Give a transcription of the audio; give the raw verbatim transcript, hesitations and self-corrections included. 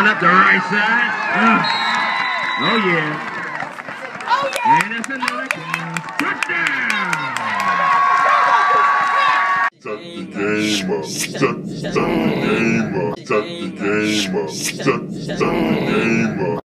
Going up the right side. Uh, oh, yeah. Oh, yeah. And that's another touchdown. Set the game up. Set, set the game up. Set the game up. Set, set the game up.